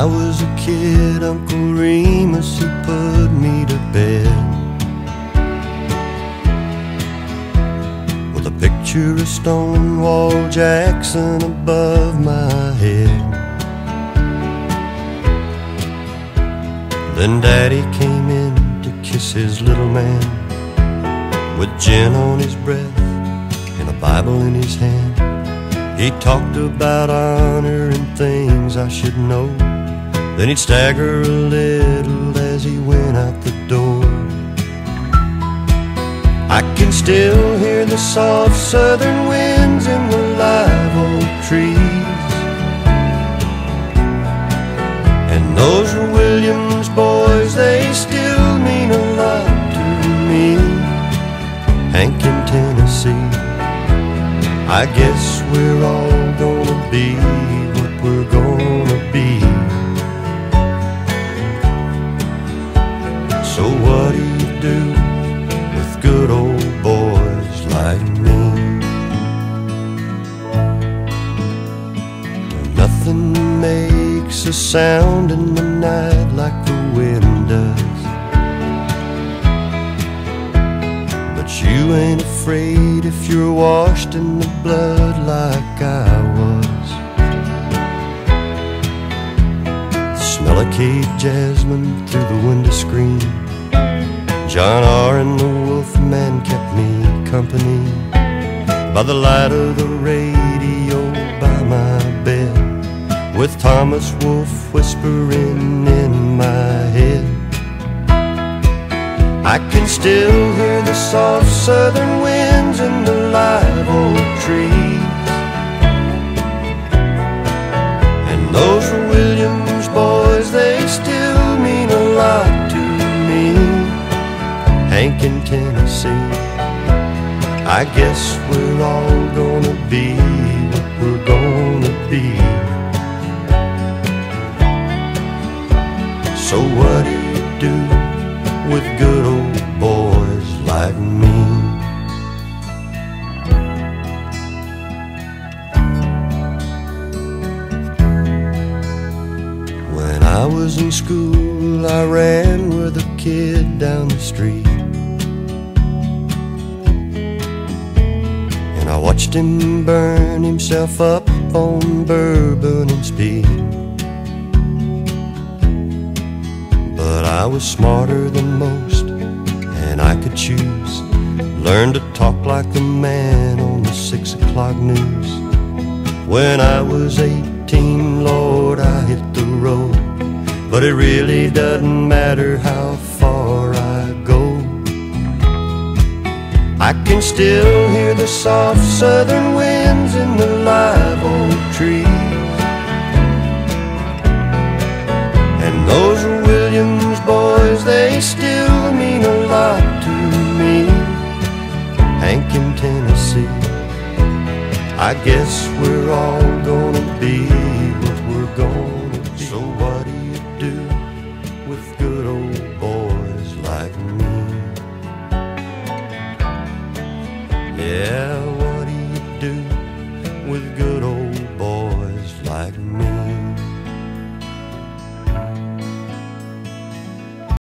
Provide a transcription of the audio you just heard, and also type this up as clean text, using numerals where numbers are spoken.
I was a kid, Uncle Remus, he put me to bed with a picture of Stonewall Jackson above my head. Then Daddy came in to kiss his little man, with gin on his breath and a Bible in his hand. He talked about honor and things I should know. Then he'd stagger a little as he went out the door. I can still hear the soft southern winds in the live oak trees, and those Williams boys, they still mean a lot to me. Hank in Tennessee, I guess we're all gonna be what we're gonna be. So what do you do with good old boys like me? Nothing makes a sound in the night like the wind does, but you ain't afraid if you're washed in the blood like I was. The smell of Cape jasmine through the window screen, John R. and the Wolfman kept me company. By the light of the radio by my bed, with Thomas Wolfe whispering in my head, I can still hear the soft southern winds in the live oak trees, and those Williams boys, they still mean a lot to me. Hank in Tennessee, I guess we're all gonna be what we're gonna be. So what do you do with good old boys like me? When I was in school, I ran with a kid down the street, and I watched him burn himself up on bourbon and speed. But I was smarter than most, and I could choose. Learn to talk like the man on the 6 o'clock news. When I was 18, Lord, I hit the road, but it really doesn't matter how far I go. I can still hear the soft southern winds in the live oak trees, and those Williams boys, they still mean a lot to me. Hank in Tennessee, I guess